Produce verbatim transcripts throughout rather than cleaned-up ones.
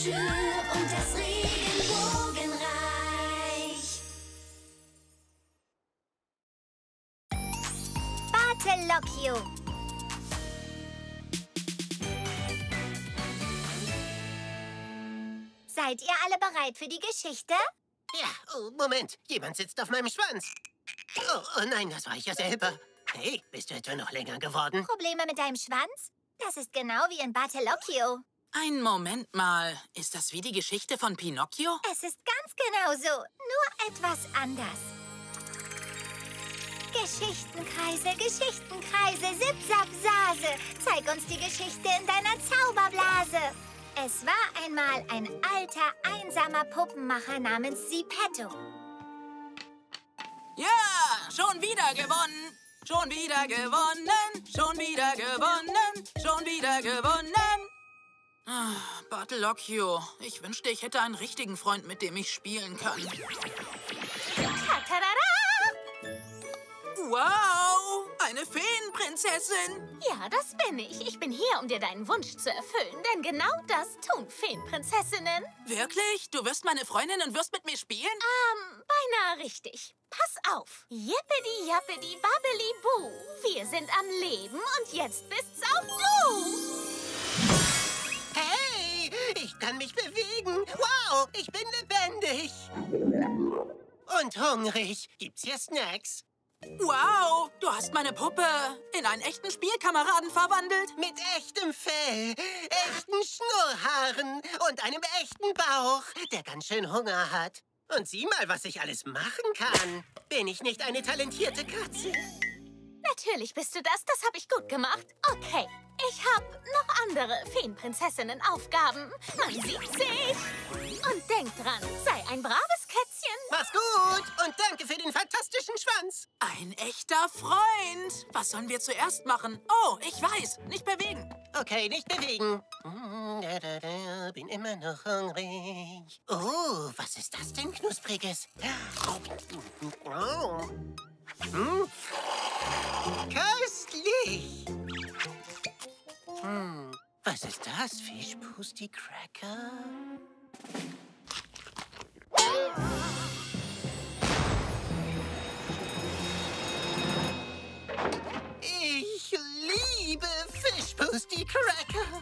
und das Regenbogenreich. Bartelocchio. Seid ihr alle bereit für die Geschichte? Ja, oh, Moment. Jemand sitzt auf meinem Schwanz. Oh, oh nein, das war ich ja selber. Hey, bist du etwa noch länger geworden? Probleme mit deinem Schwanz? Das ist genau wie in Bartelocchio. Einen Moment mal. Ist das wie die Geschichte von Pinocchio? Es ist ganz genau so, nur etwas anders. Geschichtenkreise, Geschichtenkreise, Zip-Zap-Sase. Zeig uns die Geschichte in deiner Zauberblase. Es war einmal ein alter, einsamer Puppenmacher namens Siepetto. Ja, schon wieder gewonnen. Schon wieder gewonnen. Schon wieder gewonnen. Schon wieder gewonnen. Ah, Bartelocchio, ich wünschte, ich hätte einen richtigen Freund, mit dem ich spielen kann. Ta-ta-da-da! Wow, eine Feenprinzessin. Ja, das bin ich. Ich bin hier, um dir deinen Wunsch zu erfüllen, denn genau das tun Feenprinzessinnen. Wirklich? Du wirst meine Freundin und wirst mit mir spielen? Ähm, beinahe richtig. Pass auf. Yippidi, yappidi, babbeli, boo. Wir sind am Leben und jetzt bist's auch du. Hey, ich kann mich bewegen. Wow, ich bin lebendig. Und hungrig. Gibt's hier Snacks? Wow, du hast meine Puppe in einen echten Spielkameraden verwandelt. Mit echtem Fell, echten Schnurrhaaren und einem echten Bauch, der ganz schön Hunger hat. Und sieh mal, was ich alles machen kann. Bin ich nicht eine talentierte Katze? Natürlich bist du das. Das habe ich gut gemacht. Okay, ich habe noch andere Feenprinzessinnen-Aufgaben. Man sieht sich. Und denk dran, sei ein braves Kätzchen. Mach's gut und danke für den fantastischen Schwanz. Ein echter Freund. Was sollen wir zuerst machen? Oh, ich weiß. Nicht bewegen. Okay, nicht bewegen. Mm, da, da, da, bin immer noch hungrig. Oh, was ist das denn, Knuspriges? Oh. Hm. Köstlich. Hm. Was ist das? Fischpusti Cracker? Ich liebe Fischpusti Cracker.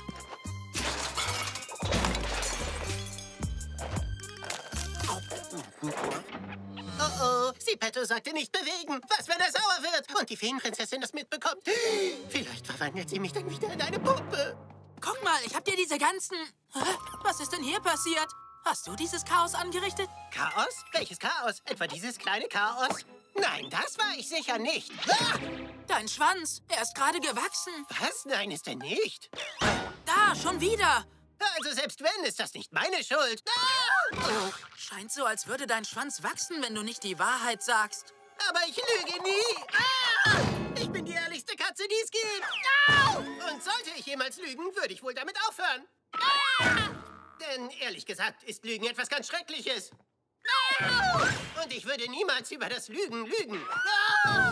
Oh oh, Siepetto sagte nicht bewegen. Was, wenn er sauer wird und die Feenprinzessin das mitbekommt? Vielleicht verwandelt sie mich dann wieder in eine Puppe. Guck mal, ich hab dir diese ganzen... Hä? Was ist denn hier passiert? Hast du dieses Chaos angerichtet? Chaos? Welches Chaos? Etwa dieses kleine Chaos? Nein, das war ich sicher nicht. Ah! Dein Schwanz, er ist gerade gewachsen. Was? Nein, ist er nicht. Da, schon wieder. Also selbst wenn, ist das nicht meine Schuld. Ah! Scheint so, als würde dein Schwanz wachsen, wenn du nicht die Wahrheit sagst. Aber ich lüge nie. Ah! Ich bin die ehrlichste Katze, die es gibt. Au! Und sollte ich jemals lügen, würde ich wohl damit aufhören. Ah! Denn ehrlich gesagt ist Lügen etwas ganz Schreckliches. Au! Und ich würde niemals über das Lügen lügen. Au!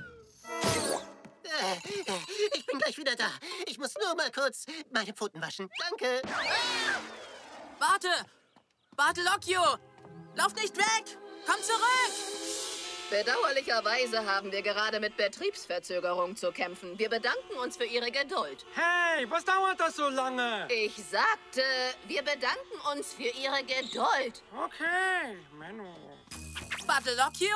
Äh, Ich bin gleich wieder da. Ich muss nur mal kurz meine Pfoten waschen. Danke. Ah! Warte! Bartelocchio! Lauf nicht weg! Komm zurück! Bedauerlicherweise haben wir gerade mit Betriebsverzögerung zu kämpfen. Wir bedanken uns für Ihre Geduld. Hey, was dauert das so lange? Ich sagte, wir bedanken uns für Ihre Geduld. Okay, Menno. Bartelocchio?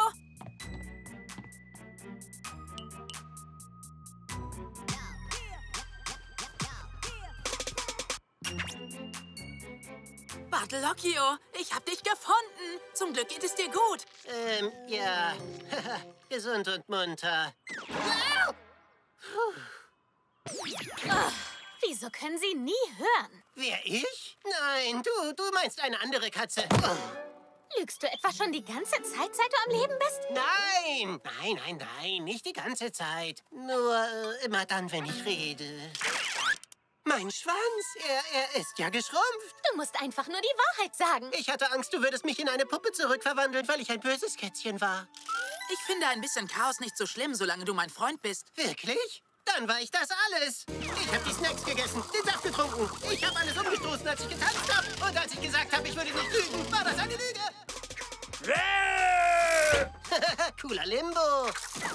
Bartelocchio, ich hab dich gefunden. Zum Glück geht es dir gut. Ähm, ja. Gesund und munter. Ach, wieso können Sie nie hören? Wer, ich? Nein, du, du meinst eine andere Katze. Oh. Lügst du etwa schon die ganze Zeit, seit du am Leben bist? Nein, nein, nein, nein, nicht die ganze Zeit. Nur äh, immer dann, wenn ich rede. Mein Schwanz, er, er ist ja geschrumpft. Du musst einfach nur die Wahrheit sagen. Ich hatte Angst, du würdest mich in eine Puppe zurückverwandeln, weil ich ein böses Kätzchen war. Ich finde ein bisschen Chaos nicht so schlimm, solange du mein Freund bist. Wirklich? Dann war ich das alles. Ich habe die Snacks gegessen, den Saft getrunken. Ich habe alles umgestoßen, als ich getanzt habe. Und als ich gesagt habe, ich würde nicht lügen, war das eine Lüge. Cooler Limbo.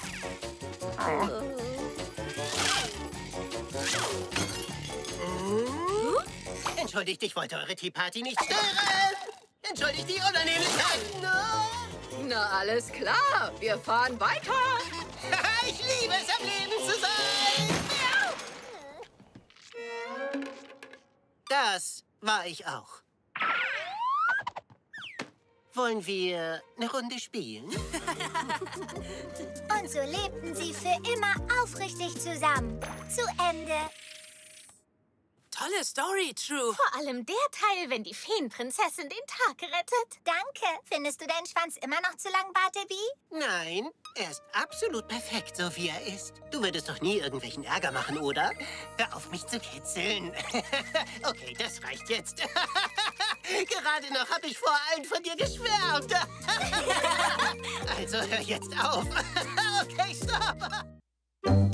Hm? Entschuldigt, ich wollte eure Tea-Party nicht stören. Entschuldigt die Unannehmlichkeiten. No. Na, alles klar. Wir fahren weiter. Ich liebe es, am Leben zu sein. Das war ich auch. Wollen wir eine Runde spielen? Und so lebten sie für immer aufrichtig zusammen. Zu Ende. Tolle Story, True. Vor allem der Teil, wenn die Feenprinzessin den Tag rettet. Danke. Findest du deinen Schwanz immer noch zu lang, Bartleby? Nein, er ist absolut perfekt, so wie er ist. Du würdest doch nie irgendwelchen Ärger machen, oder? Hör auf, mich zu kitzeln. Okay, das reicht jetzt. Gerade noch habe ich vor allen von dir geschwärmt. Also hör jetzt auf. Okay, stopp.